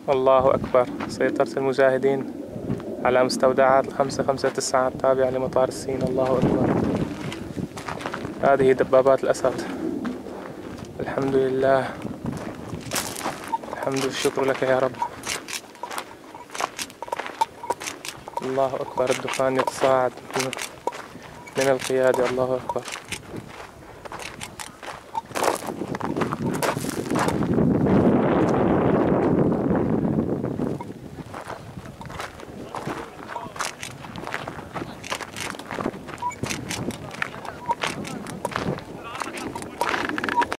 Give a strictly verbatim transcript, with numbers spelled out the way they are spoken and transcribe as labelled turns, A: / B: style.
A: الله أكبر. سيطرة المجاهدين على مستودعات الخمسة خمسة تسعة التابعة لمطار الصين. الله أكبر. هذه دبابات الأسد. الحمد لله، الحمد والشكر لك يا رب. الله أكبر. الدخان يتصاعد من القيادة. الله أكبر.